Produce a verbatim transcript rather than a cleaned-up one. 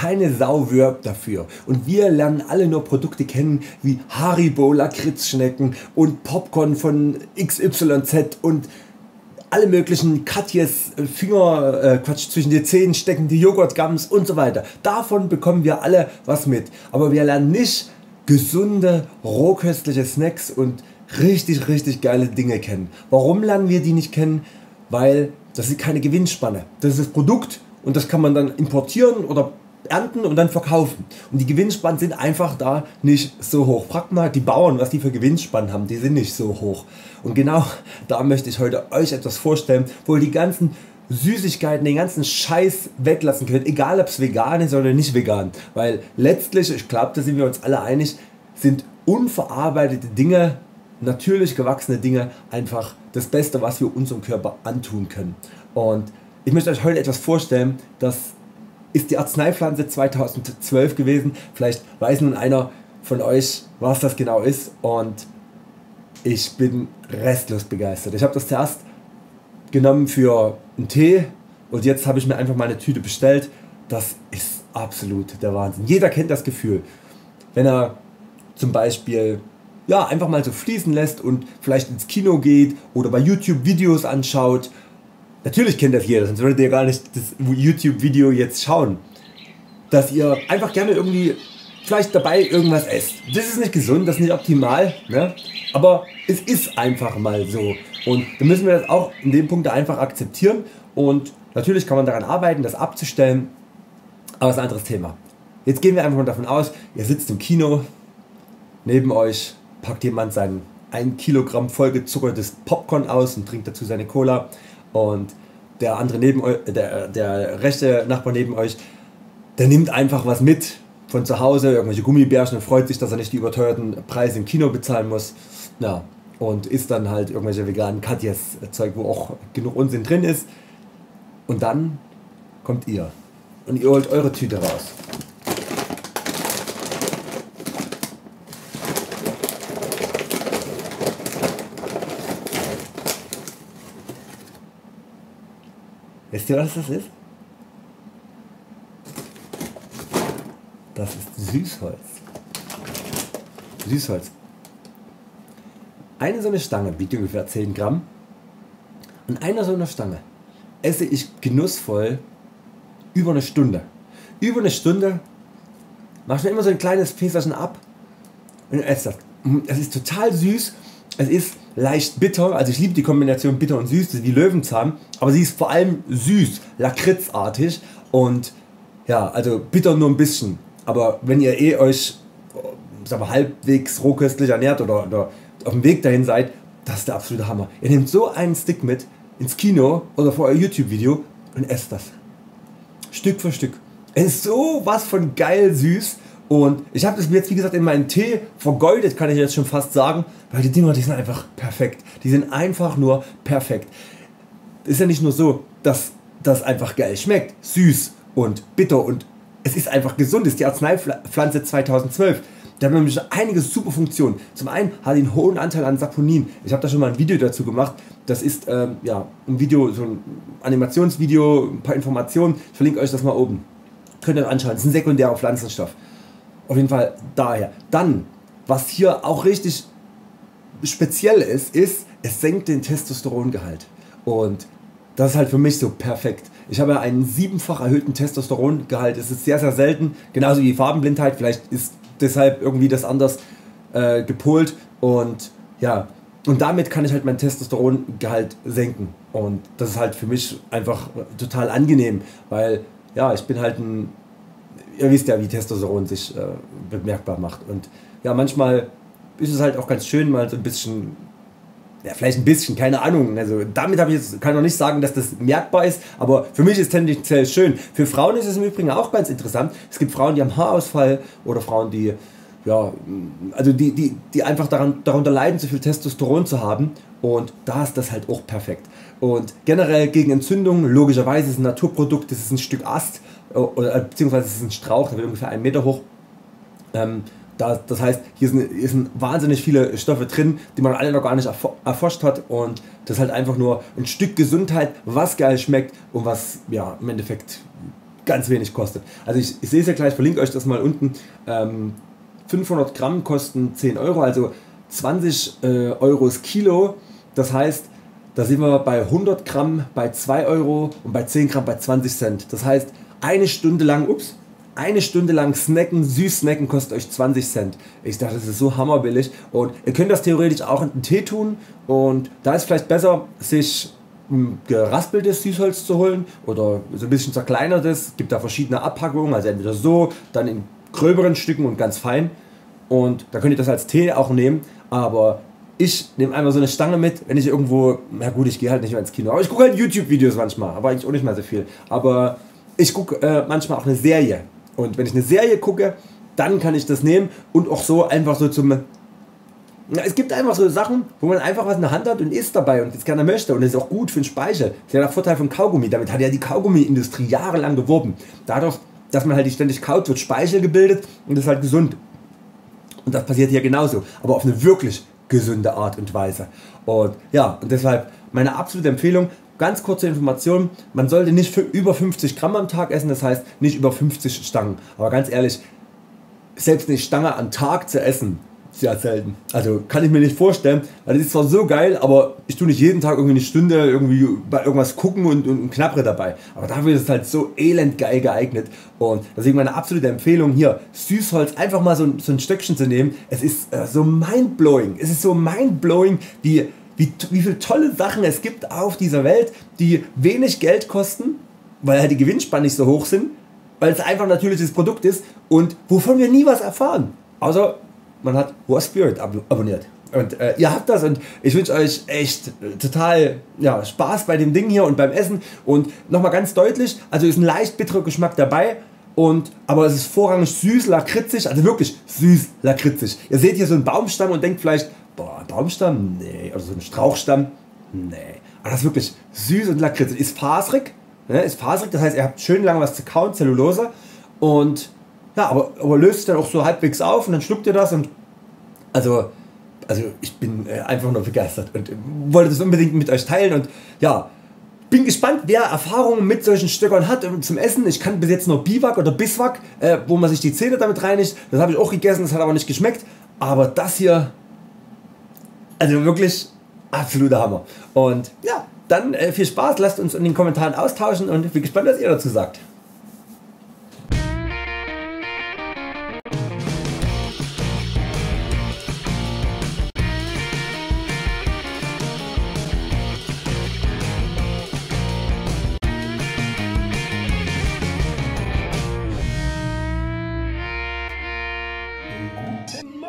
keine Sau wirbt dafür und wir lernen alle nur Produkte kennen wie Haribo Lakritzschnecken und Popcorn von X Y Z und alle möglichen Katjes Finger, äh, Quatsch, zwischen die Zähnen steckende Joghurtgums und so weiter. Davon bekommen wir alle was mit, aber wir lernen nicht gesunde, rohköstliche Snacks und richtig richtig geile Dinge kennen. Warum lernen wir die nicht kennen? Weil das ist keine Gewinnspanne. Das ist das Produkt und das kann man dann importieren oder ernten und dann verkaufen. Und die Gewinnspannen sind einfach da nicht so hoch. Fragt mal die Bauern, was die für Gewinnspannen haben, die sind nicht so hoch. Und genau da möchte ich heute euch etwas vorstellen, wo ihr die ganzen Süßigkeiten, den ganzen Scheiß weglassen könnt, egal ob es vegan ist oder nicht vegan. Weil letztlich, ich glaube, da sind wir uns alle einig, sind unverarbeitete Dinge, natürlich gewachsene Dinge einfach das Beste, was wir unserem Körper antun können. Und ich möchte euch heute etwas vorstellen, das ist die Arzneipflanze zweitausendzwölf gewesen. Vielleicht weiß nun einer von euch, was das genau ist, und ich bin restlos begeistert. Ich habe das zuerst genommen für einen Tee und jetzt habe ich mir einfach mal eine Tüte bestellt. Das ist absolut der Wahnsinn. Jeder kennt das Gefühl, wenn er zum Beispiel ja, einfach mal so fließen lässt und vielleicht ins Kino geht oder bei YouTube Videos anschaut. Natürlich kennt das jeder, sonst würdet ihr gar nicht das YouTube Video jetzt schauen. Dass ihr einfach gerne irgendwie vielleicht dabei irgendwas esst. Das ist nicht gesund, das ist nicht optimal, ne? Aber es ist einfach mal so. Und dann müssen wir das auch in dem Punkt einfach akzeptieren. Und natürlich kann man daran arbeiten, das abzustellen. Aber das ist ein anderes Thema. Jetzt gehen wir einfach mal davon aus, ihr sitzt im Kino, neben euch packt jemand sein ein Kilogramm vollgezuckertes Popcorn aus und trinkt dazu seine Cola, und der andere neben euch, der, der rechte Nachbar neben euch, der nimmt einfach was mit von zu Hause, irgendwelche Gummibärchen, und freut sich, dass er nicht die überteuerten Preise im Kino bezahlen muss, ja, und isst dann halt irgendwelche veganen Katjes Zeug, wo auch genug Unsinn drin ist, und dann kommt ihr und ihr holt eure Tüte raus. Wisst ihr, was das ist? Das ist Süßholz. Süßholz. Eine so eine Stange wiegt ungefähr zehn Gramm. Und einer so eine Stange esse ich genussvoll über eine Stunde. Über eine Stunde mache ich mir immer so ein kleines Fässerchen ab und esse das. Es ist total süß. Es ist leicht bitter, also ich liebe die Kombination bitter und süß, das ist wie Löwenzahn, aber sie ist vor allem süß, lakritzartig, und ja, also bitter nur ein bisschen, aber wenn ihr eh euch sag mal, halbwegs rohköstlich ernährt oder, oder auf dem Weg dahin seid, das ist der absolute Hammer. Ihr nehmt so einen Stick mit ins Kino oder vor euer YouTube Video und esst das. Stück für Stück. Es ist so was von geil süß. Und ich habe das jetzt wie gesagt in meinen Tee vergeudet, kann ich jetzt schon fast sagen, weil die Dinger, die sind einfach perfekt. Die sind einfach nur perfekt. Ist ja nicht nur so, dass das einfach geil schmeckt, süß und bitter, und es ist einfach gesund. Das ist die Arzneipflanze zweitausendzwölf. Da haben nämlich einige super Funktionen. Zum einen hat die einen hohen Anteil an Saponin. Ich habe da schon mal ein Video dazu gemacht. Das ist ähm, ja, ein Video, so ein Animationsvideo, ein paar Informationen. Ich verlinke euch das mal oben. Könnt ihr anschauen. Das ist ein sekundärer Pflanzenstoff. Auf jeden Fall daher. Dann, was hier auch richtig speziell ist, ist, es senkt den Testosterongehalt. Und das ist halt für mich so perfekt. Ich habe einen siebenfach erhöhten Testosterongehalt. Es ist sehr sehr selten, genauso wie Farbenblindheit. Vielleicht ist deshalb irgendwie das anders äh, gepolt. Und ja, und damit kann ich halt mein Testosterongehalt senken. Und das ist halt für mich einfach total angenehm, weil ja, ich bin halt ein, ihr wisst ja, wie Testosteron sich äh, bemerkbar macht, und ja, manchmal ist es halt auch ganz schön, mal so ein bisschen, ja, vielleicht ein bisschen, keine Ahnung, also damit habe ich jetzt, kann ich noch nicht sagen, dass das merkbar ist, aber für mich ist es tendenziell schön. Für Frauen ist es im Übrigen auch ganz interessant. Es gibt Frauen, die haben Haarausfall, oder Frauen, die ja, also die, die, die einfach daran, darunter leiden, zu viel Testosteron zu haben, und da ist das halt auch perfekt. Und generell gegen Entzündungen, logischerweise ist es ein Naturprodukt, das ist ein Stück Ast, oder, beziehungsweise es ist ein Strauch, der wird ungefähr einen Meter hoch. Ähm, da, das heißt, hier sind, hier sind wahnsinnig viele Stoffe drin, die man alle noch gar nicht erforscht hat, und das ist halt einfach nur ein Stück Gesundheit, was geil schmeckt und was ja, im Endeffekt ganz wenig kostet. Also ich, ich sehe es ja gleich, verlinke euch das mal unten. Ähm, fünfhundert Gramm kosten zehn Euro, also zwanzig äh, Euro das Kilo. Das heißt, da sind wir bei hundert Gramm bei zwei Euro und bei zehn Gramm bei zwanzig Cent. Das heißt, eine Stunde lang, ups, eine Stunde lang snacken, süß snacken kostet euch zwanzig Cent. Ich dachte, das ist so hammerbillig und ihr könnt das theoretisch auch in den Tee tun und da ist vielleicht besser, sich ein geraspeltes Süßholz zu holen oder so ein bisschen zerkleinertes. Es gibt da verschiedene Abpackungen, also entweder so, dann in gröberen Stücken und ganz fein und da könnt ihr das als Tee auch nehmen, aber ich nehme einmal so eine Stange mit, wenn ich irgendwo, na gut, ich gehe halt nicht mehr ins Kino, aber ich gucke halt YouTube Videos manchmal, aber eigentlich auch nicht mal so viel, aber ich gucke äh, manchmal auch eine Serie. Und wenn ich eine Serie gucke, dann kann ich das nehmen und auch so einfach so zum... Ja, es gibt einfach so Sachen, wo man einfach was in der Hand hat und isst dabei und das gerne möchte und das ist auch gut für den Speichel. Das ist ja der Vorteil von Kaugummi, damit hat ja die Kaugummi-Industrie jahrelang geworben. Dadurch, dass man halt nicht ständig kaut, wird Speichel gebildet und das ist halt gesund. Und das passiert hier genauso, aber auf eine wirklich gesunde Art und Weise. Und ja, und deshalb meine absolute Empfehlung, ganz kurze Information, man sollte nicht für über fünfzig Gramm am Tag essen, das heißt nicht über fünfzig Stangen. Aber ganz ehrlich, selbst eine Stange am Tag zu essen, sehr selten. Also kann ich mir nicht vorstellen, weil das ist zwar so geil, aber ich tue nicht jeden Tag irgendwie eine Stunde irgendwie bei irgendwas gucken und, und, und knabbere dabei. Aber dafür ist es halt so elend geil geeignet und deswegen meine absolute Empfehlung hier, Süßholz einfach mal so, so ein Stöckchen zu nehmen. Es ist äh, so mindblowing, es ist so mindblowing, wie Wie, wie viele tolle Sachen es gibt auf dieser Welt, die wenig Geld kosten, weil halt die Gewinnspannen nicht so hoch sind, weil es einfach ein natürliches Produkt ist und wovon wir nie was erfahren. Außer man hat War Spirit ab abonniert. Und äh, ihr habt das und ich wünsche euch echt äh, total ja, Spaß bei dem Ding hier und beim Essen. Und nochmal ganz deutlich, also ist ein leicht bitterer Geschmack dabei. Und, aber es ist vorrangig süß, lakritzig, also wirklich süß, lakritzig. Ihr seht hier so einen Baumstamm und denkt vielleicht, boah, ein Baumstamm? Nee. Oder so ein Strauchstamm? Nee. Aber das ist wirklich süß und lakritzig. Ist faserig, ne? Ist faserig, das heißt, ihr habt schön lange was zu kauen, Zellulose. Und ja, aber, aber löst sich dann auch so halbwegs auf und dann schluckt ihr das und also, also ich bin äh, einfach nur begeistert und äh, wollte das unbedingt mit euch teilen und ja, bin gespannt, wer Erfahrungen mit solchen Stöckern hat zum Essen. Ich kann bis jetzt nur Biwak oder Biswak, äh, wo man sich die Zähne damit reinigt. Das habe ich auch gegessen, das hat aber nicht geschmeckt. Aber das hier, also wirklich absoluter Hammer. Und ja, dann äh, viel Spaß, lasst uns in den Kommentaren austauschen und ich bin gespannt, was ihr dazu sagt. Ten